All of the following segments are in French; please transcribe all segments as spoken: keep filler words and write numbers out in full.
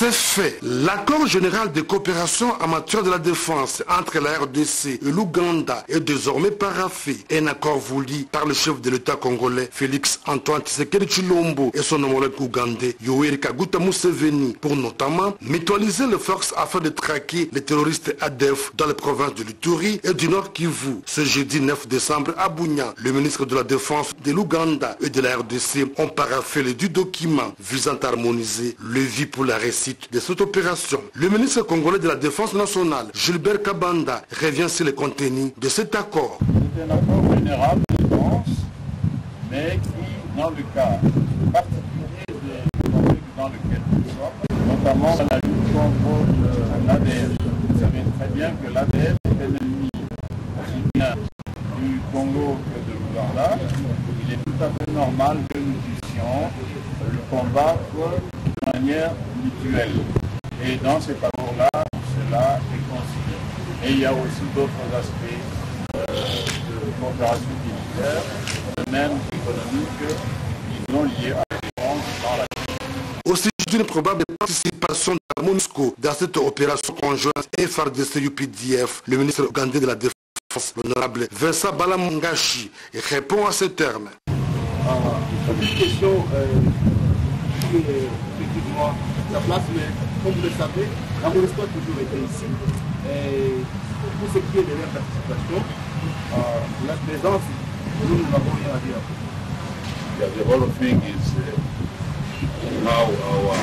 C'est fait. L'accord général de coopération en matière de la défense entre la R D C et l'Ouganda est désormais paraphé. Un accord voulu par le chef de l'État congolais Félix Antoine Tshisekedi Tshilombo et son homologue ougandais Yoweri Kaguta Museveni pour notamment mutualiser les forces afin de traquer les terroristes A D F dans les provinces de l'Ituri et du Nord Kivu. Ce jeudi neuf décembre à Bunia, le ministre de la Défense de l'Ouganda et de la R D C ont paraphé les deux documents visant à harmoniser le vie pour la réussite de cette opération. Le ministre congolais de la Défense nationale, Gilbert Kabanda, revient sur le contenu de cet accord. C'est un accord général de défense, mais qui, dans le cas particulier des conflits dans lequel nous sommes, notamment la lutte contre l'A D F. Vous savez très bien que l'A D F est un ennemi aussi bien du Congo que de l'Ouganda. Il est tout à fait normal que nous puissions le combattre de manière mutuelle. Et dans cet accord-là, cela est considéré. Et il y a aussi d'autres aspects euh, de coopération militaire, même économique, qui sont liés à la défense dans la Au sujet d'une probable participation de la MONUSCO dans cette opération conjointe F A R D C U P D F, le ministre ougandais de la Défense, l'honorable Vincent Balamungashi, répond à ce terme. Ah, une question euh, qui est effectivement sa place, mais comme vous le savez, la MONUSCO a toujours été ici. Et pour ce qui est de leur participation, euh, la présence, nous n'avons rien à dire. Yeah, the whole thing is uh, how our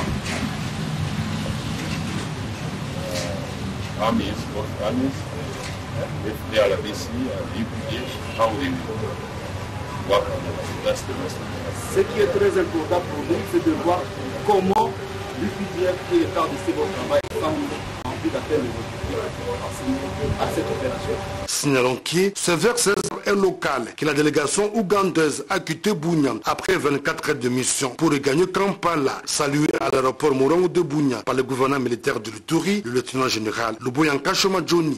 uh, armies, both armies, uh, if they are B C and U P D F, how they work on it. That's the most important. Ce qui est très important pour nous, c'est de voir comment l'U P D F et le F A R D C vont travailler ensemble en vue d'atteindre les objectifs à cette opération. Signalons que ce vers seize est local, que la délégation ougandaise a quitté Bunia après vingt-quatre heures de mission pour regagner Kampala, salué à l'aéroport Morongo de Bunia par le gouverneur militaire de l'Ituri, le lieutenant général Luboyanka Shoma Johnny.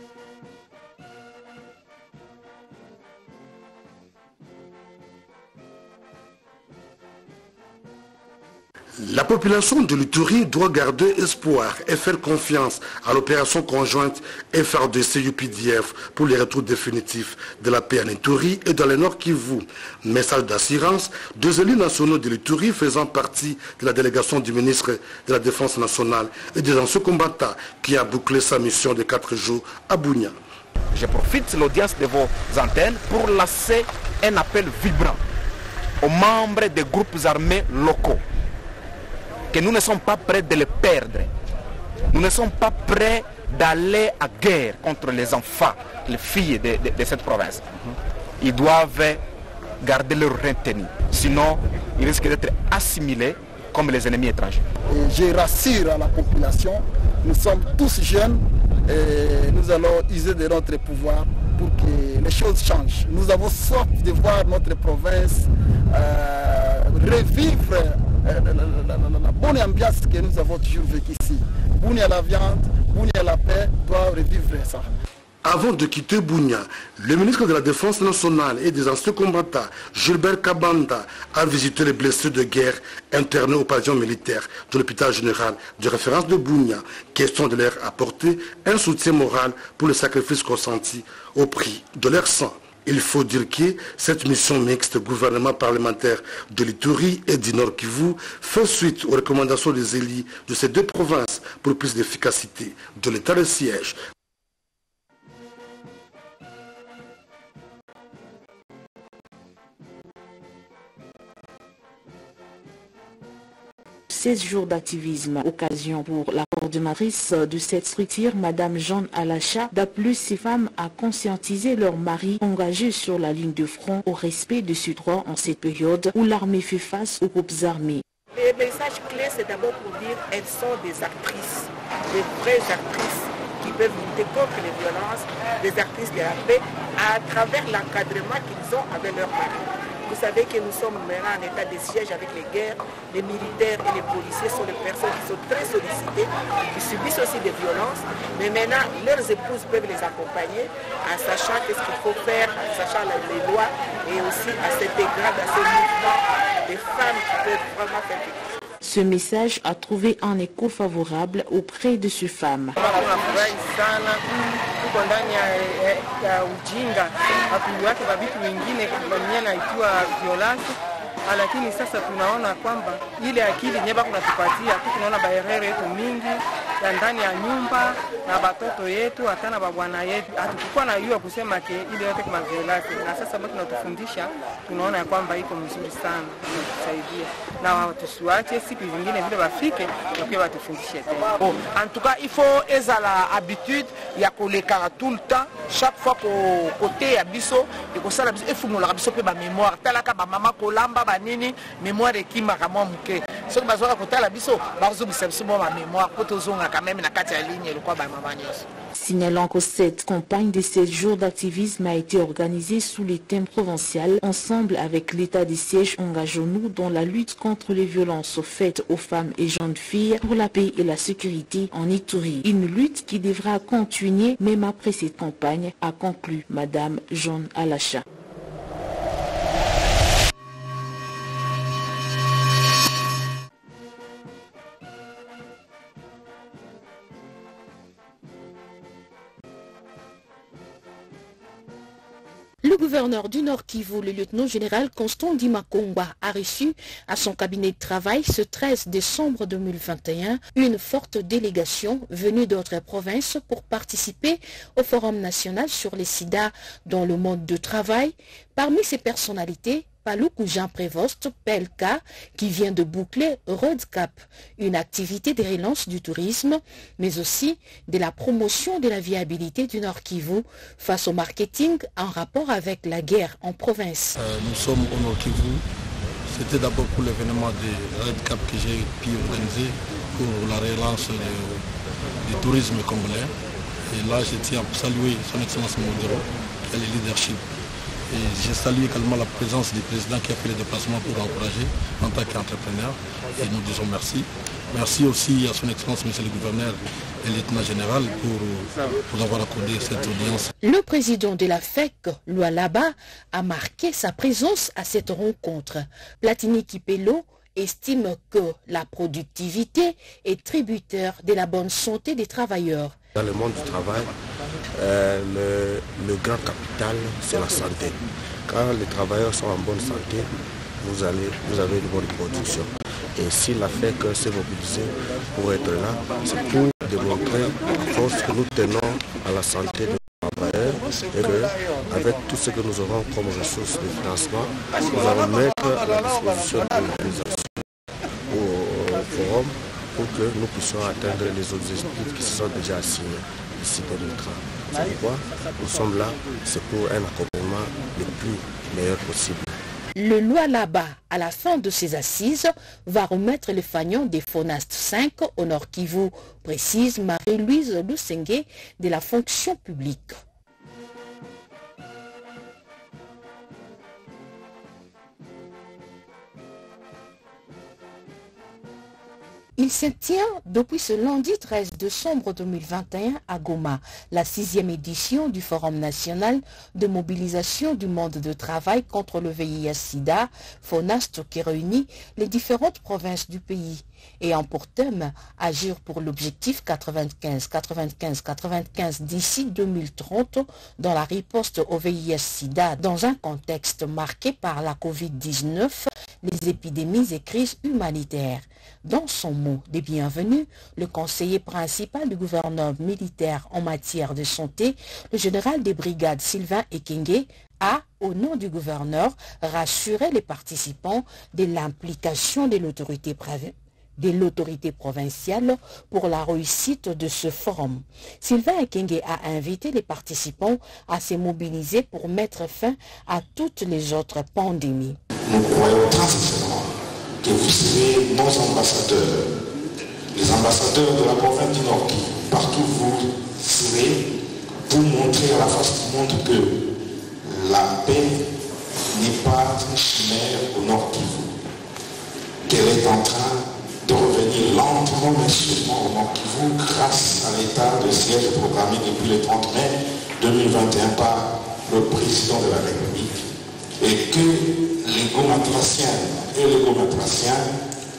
La population de l'Ituri doit garder espoir et faire confiance à l'opération conjointe F A R D C U P D F pour les retours définitifs de la paix en Ituri et dans le Nord Kivu. Message d'assurance des élus nationaux de l'Ituri faisant partie de la délégation du ministre de la Défense nationale et des anciens combattants qui a bouclé sa mission de quatre jours à Bunia. Je profite de l'audience de vos antennes pour lancer un appel vibrant aux membres des groupes armés locaux. Que nous ne sommes pas prêts de les perdre. Nous ne sommes pas prêts d'aller à guerre contre les enfants, les filles de, de, de cette province. Ils doivent garder leur retenue. Sinon, ils risquent d'être assimilés comme les ennemis étrangers. Et je rassure à la population, nous sommes tous jeunes et nous allons user de notre pouvoir pour que les choses changent. Nous avons soif de voir notre province euh, revivre La, la, la, la, la bonne ambiance que nous avons toujours vécue ici. Bunia la viande, Bunia la paix, doit revivre ça. Avant de quitter Bunia, le ministre de la Défense nationale et des anciens combattants, Gilbert Kabanda, a visité les blessés de guerre internés au pavillon militaire de l'hôpital général de référence de Bunia, question de leur apporter un soutien moral pour le sacrifice consenti au prix de leur sang. Il faut dire que cette mission mixte gouvernement parlementaire de l'Ituri et du Nord Kivu fait suite aux recommandations des élus de ces deux provinces pour plus d'efficacité de l'état de siège. seize jours d'activisme, occasion pour la coordonnatrice de cette structure, Madame Jeanne Alacha, d'appeler ces femmes à conscientiser leurs maris engagés sur la ligne de front au respect de ce droit en cette période où l'armée fait face aux groupes armés. Les messages clés, c'est d'abord pour dire qu'elles sont des actrices, des vraies actrices qui peuvent lutter contre les violences, des actrices de la paix à travers l'encadrement qu'ils ont avec leurs maris. Vous savez que nous sommes maintenant en état de siège avec les guerres. Les militaires et les policiers sont des personnes qui sont très sollicitées, qui subissent aussi des violences. Mais maintenant, leurs épouses peuvent les accompagner en sachant qu'est-ce qu'il faut faire, en sachant les lois et aussi à s'intégrer dans ce mouvement des femmes qui peuvent vraiment faire quelque chose. Ce message a trouvé un écho favorable auprès de ces femmes. Lakini sasa tunaona kwamba ile akili nyeba kunatupatia tu, tunaona baerere yetu mingi ya ndani ya nyumba na batoto yetu hata na babwana yetu hatukuwa na hiyo kusema ke ile yote kama violence, na sasa bado tunatufundisha, tunaona ya kwamba iko mzuri sana, kusaidia na watusiwache siku zingine vile bafike na pia watufundishe tena. Bon, en tout cas il faut ezala habitude ya koleka tout le temps chaque fois ko côté ya biso et ko sala biso efumula biso pe ba mémoire talaka ba mama kolamba nini mémoire ekima kama muke soki bazoka kotala biso bazobisa biso ba mémoire po tozonga quand même na kati ya ligne le kwa ba mama nyos. Signalant que cette campagne de sept jours d'activisme a été organisée sous les thèmes provinciaux, ensemble avec l'état des sièges, engageons-nous dans la lutte contre les violences faites aux femmes et jeunes filles pour la paix et la sécurité en Ituri. Une lutte qui devra continuer même après cette campagne, a conclu Madame Jeanne Alacha. Le gouverneur du Nord Kivu, le lieutenant-général Constant Dimakongwa, a reçu à son cabinet de travail ce treize décembre deux mille vingt et un une forte délégation venue d'autres provinces pour participer au Forum national sur les sida dans le monde du travail. Parmi ces personnalités, Paluku Jean Prévost, P L K, qui vient de boucler Roadcap, une activité de relance du tourisme, mais aussi de la promotion de la viabilité du Nord Kivu face au marketing en rapport avec la guerre en province. Euh, nous sommes au Nord Kivu. C'était d'abord pour l'événement de Roadcap que j'ai pu organiser pour la relance de, du tourisme congolais. Et là, je tiens à saluer son Excellence Modero et le leadership. Et je salue également la présence du président qui a fait le déplacement pour l'encourager en tant qu'entrepreneur. Et nous disons merci. Merci aussi à son Excellence, Monsieur le Gouverneur et le Lieutenant Général pour, pour avoir accordé cette audience. Le président de la F E C, Lualaba, a marqué sa présence à cette rencontre. Platini Kipelo estime que la productivité est tributaire de la bonne santé des travailleurs. Dans le monde du travail, euh, le, le grand capital, c'est la santé. Quand les travailleurs sont en bonne santé, vous, allez, vous avez une bonne production. Et si la F E C s'est mobilisée pour être là, c'est pour démontrer à force que nous tenons à la santé des travailleurs et qu'avec tout ce que nous aurons comme ressources de financement, nous allons mettre à la disposition de l'organisation au forum pour que nous puissions atteindre les objectifs qui se sont déjà assignés ici deux mille trente. C'est pourquoi nous sommes là, c'est pour un accompagnement le plus meilleur possible. Le Lualaba, à la fin de ses assises, va remettre le fanion des FONAST cinq au Nord Kivu, précise Marie-Louise Lusenge de la fonction publique. Il se tient depuis ce lundi treize décembre deux mille vingt et un à Goma, la sixième édition du Forum national de mobilisation du monde de travail contre le V I H sida, FONAST, qui réunit les différentes provinces du pays, ayant pour thème agir pour l'objectif quatre-vingt-quinze quatre-vingt-quinze quatre-vingt-quinze d'ici deux mille trente dans la riposte au V I H sida dans un contexte marqué par la covid dix-neuf, les épidémies et crises humanitaires. Dans son mot de bienvenue, le conseiller principal du gouverneur militaire en matière de santé, le général des brigades Sylvain Ekenge, a, au nom du gouverneur, rassuré les participants de l'implication de l'autorité de l'autorité provinciale pour la réussite de ce forum. Sylvain Ekenge a invité les participants à se mobiliser pour mettre fin à toutes les autres pandémies. Nous croyons très sincèrement que vous serez nos ambassadeurs, les ambassadeurs de la province du Nord, qui partout vous serez pour montrer à la face du monde que la paix n'est pas une chimère au Nord Kivu, qu'elle est en train de revenir lentement mais sûrement au Nord Kivu grâce à l'état de siège programmé depuis le trente mai deux mille vingt et un par le président de la République, et que les gomatraciens et les gomatraciens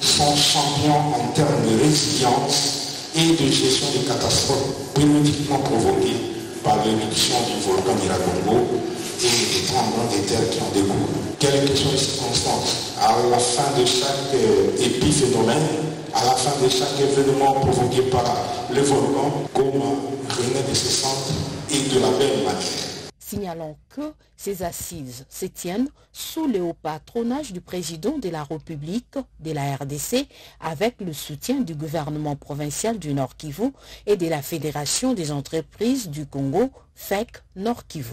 sont champions en termes de résilience et de gestion des catastrophes périodiquement provoquées par l'éruption du volcan Nyiragongo et les tremblements de terre qui en découlent. Quelles que soient les circonstances, à la fin de chaque euh, épiphénomène, à la fin de chaque événement provoqué par le volcan, Goma renaît de ses cendres et de la même manière. Signalons que ces assises se tiennent sous le haut patronage du président de la République de la R D C avec le soutien du gouvernement provincial du Nord Kivu et de la Fédération des entreprises du Congo, F E C Nord Kivu.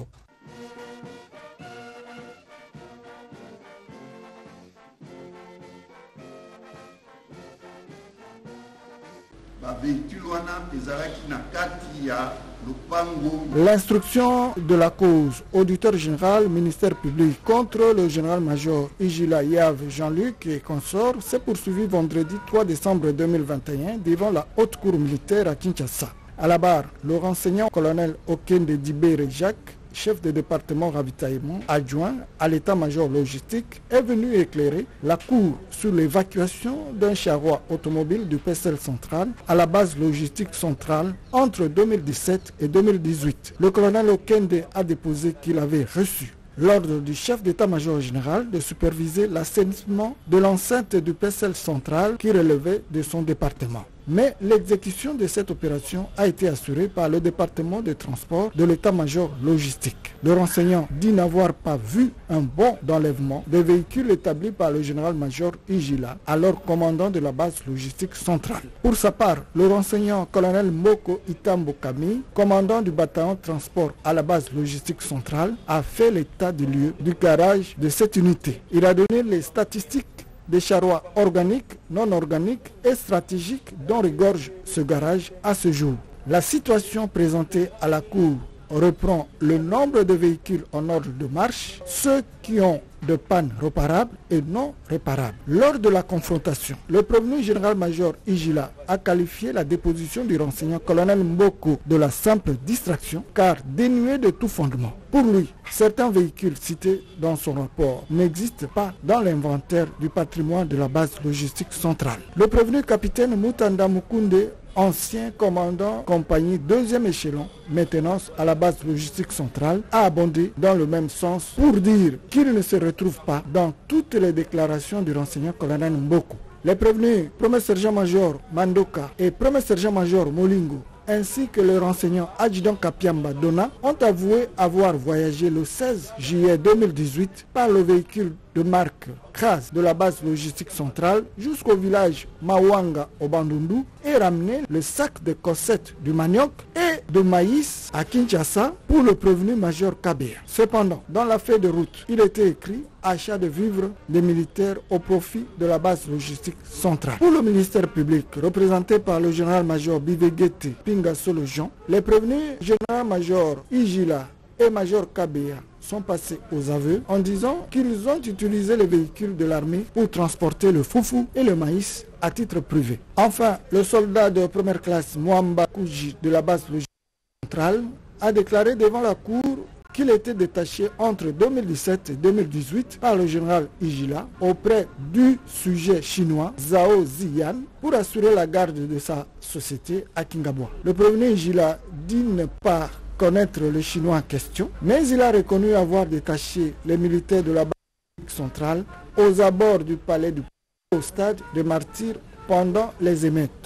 L'instruction de la cause, auditeur général, ministère public contre le général-major Ijila Yave Jean-Luc et consort s'est poursuivi vendredi trois décembre deux mille vingt et un devant la haute cour militaire à Kinshasa. À la barre, le renseignant colonel Okende Dibere Jacques, chef de département ravitaillement adjoint à l'état-major logistique, est venu éclairer la cour sur l'évacuation d'un charroi automobile du P S L central à la base logistique centrale entre deux mille dix-sept et deux mille dix-huit. Le colonel Okende a déposé qu'il avait reçu l'ordre du chef d'état-major général de superviser l'assainissement de l'enceinte du P S L central qui relevait de son département. Mais l'exécution de cette opération a été assurée par le département de transport de l'état-major logistique. Le renseignant dit n'avoir pas vu un bon d'enlèvement des véhicules établis par le général-major Ijila, alors commandant de la base logistique centrale. Pour sa part, le renseignant colonel Moko Itambo Kami, commandant du bataillon de transport à la base logistique centrale, a fait l'état du lieu du garage de cette unité. Il a donné les statistiques des charrois organiques, non organiques et stratégiques dont regorge ce garage à ce jour. La situation présentée à la Cour reprend le nombre de véhicules en ordre de marche, ceux qui ont de pannes réparables et non réparables. Lors de la confrontation, le prévenu général-major Ijila a qualifié la déposition du renseignant colonel Mboko de la simple distraction car dénuée de tout fondement. Pour lui, certains véhicules cités dans son rapport n'existent pas dans l'inventaire du patrimoine de la base logistique centrale. Le prévenu capitaine Mutanda Mukunde, ancien commandant compagnie deuxième échelon, maintenance à la base logistique centrale, a abondé dans le même sens pour dire qu'il ne se retrouve pas dans toutes les déclarations du renseignant colonel Mboko. Les prévenus premier sergent-major Mandoka et premier sergent-major Molingo ainsi que le renseignant adjudant Kapiamba Dona ont avoué avoir voyagé le seize juillet deux mille dix-huit par le véhicule de marque Kras de la base logistique centrale jusqu'au village Mawanga au Bandundu et ramené le sac de cossettes du manioc et de maïs à Kinshasa pour le prévenu major Kabea. Cependant, dans la feuille de route, il était écrit achat de vivres des militaires au profit de la base logistique centrale. Pour le ministère public, représenté par le général-major Bivegete Pingasolo Jean, les prévenus général-major Ijila et major Kabea sont passés aux aveux en disant qu'ils ont utilisé les véhicules de l'armée pour transporter le foufou et le maïs à titre privé. Enfin, le soldat de première classe Mwamba Kouji de la base logistique centrale a déclaré devant la cour qu'il était détaché entre deux mille dix-sept et deux mille dix-huit par le général Ijila auprès du sujet chinois Zhao Ziyan pour assurer la garde de sa société à Kingabwa. Le prévenu Ijila dit ne pas connaître le chinois en question, mais il a reconnu avoir détaché les militaires de la base centrale aux abords du palais du au stade de Martyrs pendant les émeutes.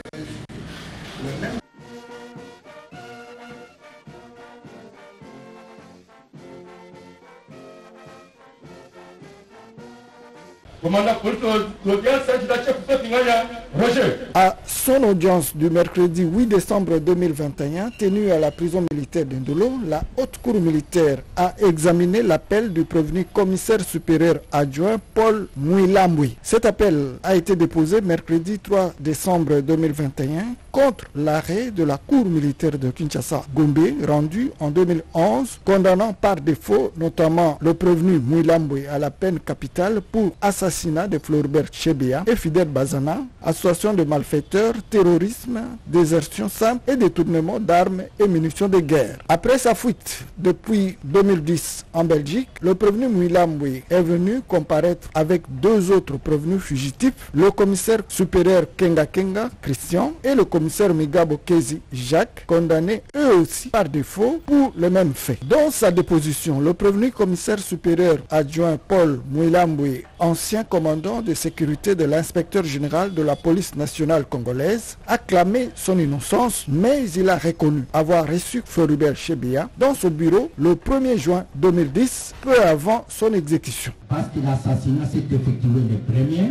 À son audience du mercredi huit décembre deux mille vingt et un, tenue à la prison militaire d'Indolo, la haute cour militaire a examiné l'appel du prévenu commissaire supérieur adjoint Paul Mouilambouy. Cet appel a été déposé mercredi trois décembre deux mille vingt et un contre l'arrêt de la cour militaire de Kinshasa Gombe rendu en deux mille onze, condamnant par défaut notamment le prévenu Mouilambouy à la peine capitale pour assassinat de Floribert Chebeya et Fidel Bazana, association de malfaiteurs terrorisme, désertion simple et détournement d'armes et munitions de guerre. Après sa fuite depuis deux mille dix en Belgique, le prévenu Mouilambwe est venu comparaître avec deux autres prévenus fugitifs, le commissaire supérieur Kenga Kenga Christian et le commissaire Migabo Kezi Jacques, condamnés eux aussi par défaut pour le même fait. Dans sa déposition, le prévenu commissaire supérieur adjoint Paul Mouilambwe, ancien commandant de sécurité de l'inspecteur général de la police nationale congolaise, a clamé son innocence, mais il a reconnu avoir reçu Floribert Chebeya dans son bureau le premier juin deux mille dix, peu avant son exécution. Parce que l'assassinat s'est effectué le premier,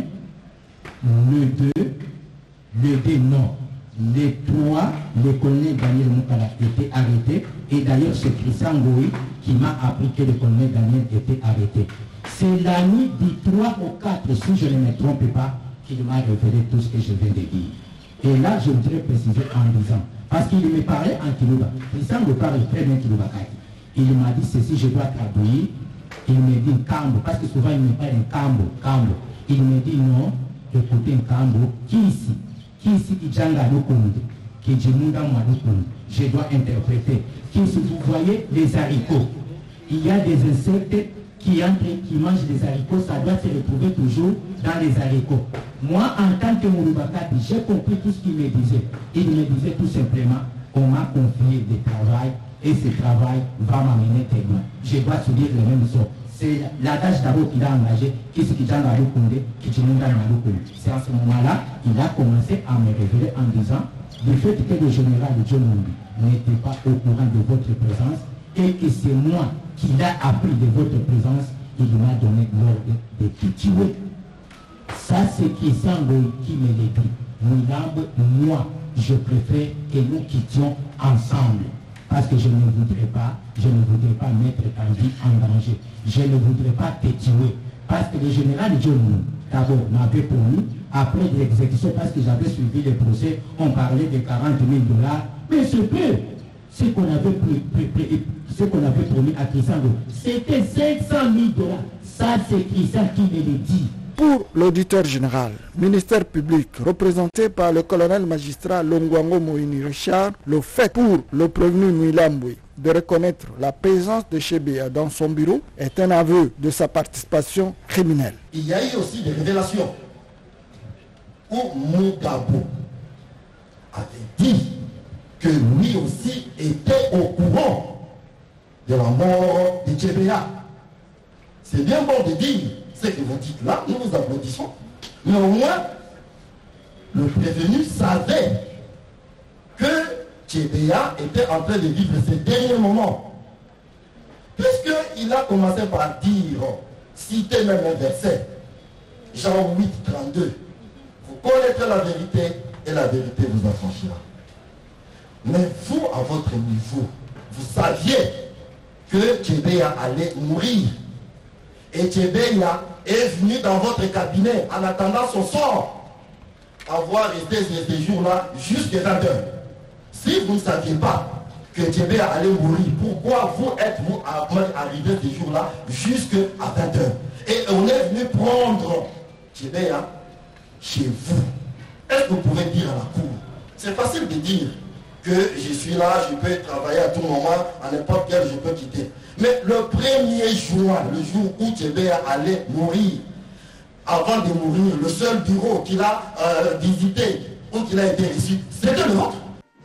le deux, le deux non. Les trois, le colonel Daniel Moukala était arrêté. Et d'ailleurs, c'est Christian Goï qui m'a appris que le colonel Daniel était arrêté. C'est la nuit du trois au quatre, si je ne me trompe pas, qu'il m'a révélé tout ce que je viens de dire. Et là, je voudrais préciser en disant, parce qu'il me parlait en Kilouba. Christian me parle très bien Kilouba. Il m'a dit ceci, je dois traduire. Il me dit Kambo, parce que souvent il me parle un Kambo, Kambo. Il me dit non, écoutez un Kambo, qui ici? Qui ici qui djanga l'okonde, qui djimunda moi l'okonde? Je dois interpréter. Qui ici vous voyez les haricots? Il y a des insectes qui entrent, qui mangent les haricots, ça doit se retrouver toujours dans les haricots. Moi, en tant que Moulubakati, j'ai compris tout ce qu'il me disait. Il me disait tout simplement, on m'a confié des travail et ce travail va m'amener tellement. Je dois subir le même sort. C'est la tâche d'abord qu'il a engagée, qui c'est qui t'a engagé Koundé, qui t'a engagé. C'est à ce moment-là qu'il a commencé à me révéler en disant du fait que le général John Mumbi n'était pas au courant de votre présence et que c'est moi qui l'a appris de votre présence, il m'a donné l'ordre de qui tuer. Ça, c'est Christian Goï qui me l'a dit. Mouilambe, moi, je préfère que nous quittions ensemble. Parce que je ne voudrais pas, je ne voudrais pas mettre ta vie en danger. Je ne voudrais pas te tuer. Parce que le général John, d'abord, m'avait promis, après l'exécution, parce que j'avais suivi le procès, on parlait de quarante mille dollars. Mais ce peu, ce qu'on avait, ce qu'on avait promis à Christian, c'était cinq cent mille dollars. Ça, c'est Christian qui me le dit. Pour l'auditeur général, ministère public représenté par le colonel magistrat Longwango Moïni Richard, le fait pour le prévenu Mouilambwe de reconnaître la présence de Chebeya dans son bureau est un aveu de sa participation criminelle. Il y a eu aussi des révélations où Mugabo avait dit que lui aussi était au courant de la mort de Chebeya. C'est bien bon de dire ce que vous dites là, nous vous applaudissons. Mais au moins, le prévenu savait que Chebeya était en train de vivre ses derniers moments. Puisqu'il a commencé par dire, citer même un verset, Jean huit, trente-deux, vous connaîtrez la vérité et la vérité vous affranchira. Mais vous, à votre niveau, vous saviez que Chebeya allait mourir. Et Chebeya est venu dans votre cabinet en attendant son sort, avoir resté ces jours-là jusqu'à vingt heures. Si vous ne saviez pas que Chebeya allait mourir, pourquoi vous êtes-vous arrivé ces jours-là jusqu'à vingt heures? Et on est venu prendre Chebeya chez vous. Est-ce que vous pouvez dire à la cour? C'est facile de dire que je suis là, je peux travailler à tout moment, à n'importe quel je peux quitter. Mais le premier juin, le jour où Chebeya allait mourir, avant de mourir, le seul bureau qu'il a euh, visité, où il a été reçu, c'était le vôtre.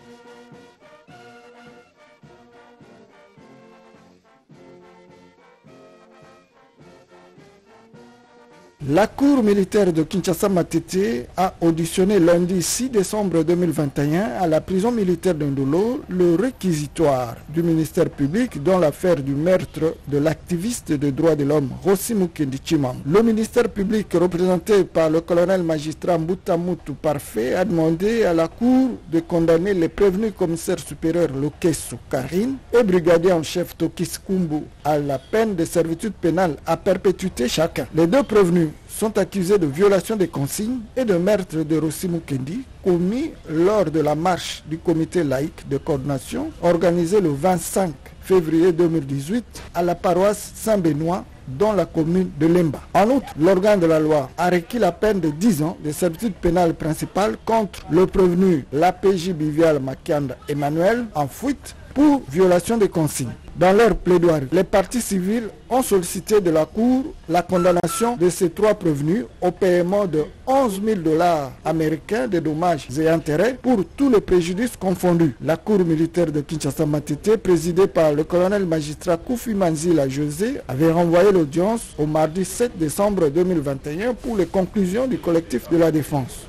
La Cour militaire de Kinshasa-Matete a auditionné lundi six décembre deux mille vingt et un à la prison militaire d'Indolo le réquisitoire du ministère public dans l'affaire du meurtre de l'activiste des droits de l'homme Rossi Mukendi Chimam. Le ministère public représenté par le colonel magistrat Mbutamutu Parfait a demandé à la Cour de condamner les prévenus commissaires supérieurs Lokesu Karine et brigadier en chef Tokis Kumbu à la peine de servitude pénale à perpétuité chacun. Les deux prévenus sont accusés de violation des consignes et de meurtre de Rossi Mukendi commis lors de la marche du comité laïque de coordination organisée le vingt-cinq février deux mille dix-huit à la paroisse Saint-Benoît dans la commune de Lemba. En outre, l'organe de la loi a requis la peine de dix ans de servitude pénale principale contre le prévenu l'A P J Bivial Makianda Emmanuel en fuite pour violation des consignes. Dans leur plaidoirie, les parties civiles ont sollicité de la Cour la condamnation de ces trois prévenus au paiement de onze mille dollars américains de dommages et intérêts pour tous les préjudices confondus. La Cour militaire de Kinshasa Matete, présidée par le colonel magistrat Koufi Manzila José, avait renvoyé l'audience au mardi sept décembre deux mille vingt et un pour les conclusions du collectif de la défense.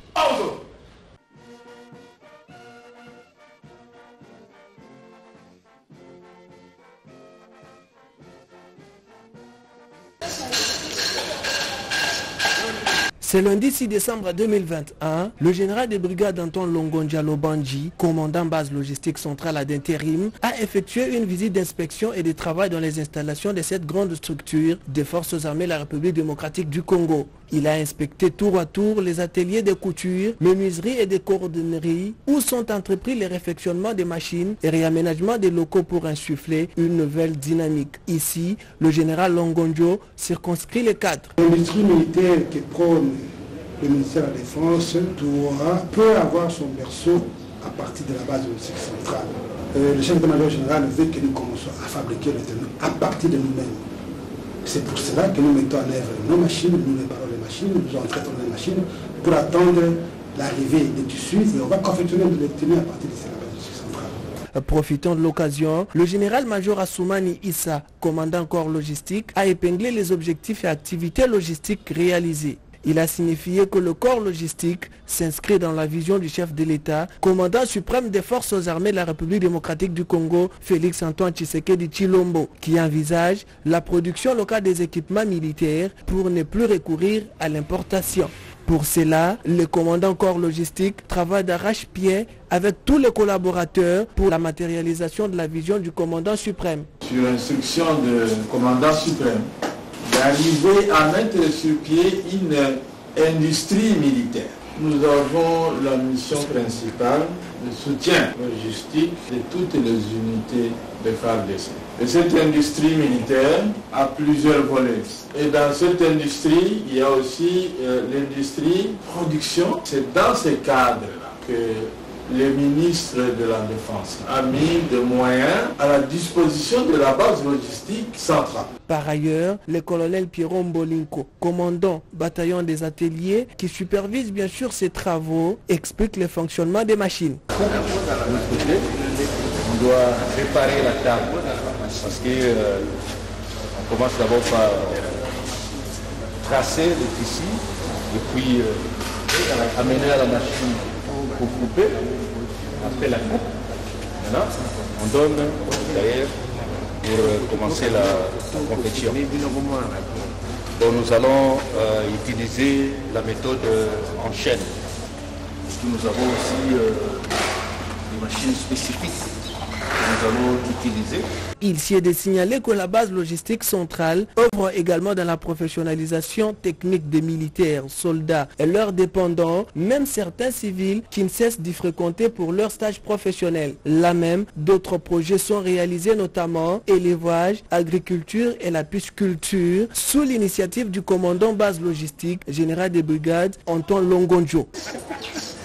Ce lundi six décembre deux mille vingt et un, le général de brigade Anton Longonja Lobanji, commandant base logistique centrale à d'intérim, a effectué une visite d'inspection et de travail dans les installations de cette grande structure des forces armées de la République démocratique du Congo. Il a inspecté tour à tour les ateliers de couture, menuiserie et de cordonnerie où sont entrepris les réfectionnements des machines et réaménagement des locaux pour insuffler une nouvelle dynamique. Ici, le général Longonjo circonscrit les cadres. L'industrie militaire qui prône le ministère de la Défense doit, peut avoir son berceau à partir de la base logistique centrale. Euh, le chef d'état-major général veut que nous commençons à fabriquer le terrain à partir de nous-mêmes. C'est pour cela que nous mettons en œuvre nos machines, nous réparons les machines, nous entraînons les machines pour attendre l'arrivée des tissus et on va confectionner les tenues à partir de cette base logistique centrale. Profitant de l'occasion, le général-major Assoumani Issa, commandant corps logistique, a épinglé les objectifs et activités logistiques réalisées. Il a signifié que le corps logistique s'inscrit dans la vision du chef de l'État, commandant suprême des forces armées de la République démocratique du Congo, Félix Antoine Tshisekedi Tshilombo, qui envisage la production locale des équipements militaires pour ne plus recourir à l'importation. Pour cela, le commandant corps logistique travaille d'arrache-pied avec tous les collaborateurs pour la matérialisation de la vision du commandant suprême. Sur instruction du commandant suprême, d'arriver à mettre sur pied une industrie militaire. Nous avons la mission principale de soutien logistique de toutes les unités de F A R D C. Et cette industrie militaire a plusieurs volets. Et dans cette industrie, il y a aussi euh, l'industrie production. C'est dans ce cadre-là que le ministre de la Défense a mis des moyens à la disposition de la base logistique centrale. Par ailleurs, le colonel Pierron Bolinko, commandant bataillon des ateliers, qui supervise bien sûr ces travaux, explique le fonctionnement des machines. On doit réparer la table parce que euh, on commence d'abord par euh, tracer le tissu et puis euh, amener à la machine pour couper. Après la coupe, maintenant, on donne d'ailleurs pour euh, commencer la, la confection. Donc nous allons euh, utiliser la méthode euh, en chaîne. Parce que nous avons aussi euh, des machines spécifiques que nous allons utiliser. Il s'y est de signaler que la base logistique centrale œuvre également dans la professionnalisation technique des militaires, soldats et leurs dépendants, même certains civils qui ne cessent d'y fréquenter pour leur stage professionnel. Là même, d'autres projets sont réalisés, notamment élevage, agriculture et la pisciculture, sous l'initiative du commandant base logistique, général des brigades Anton Longonjo.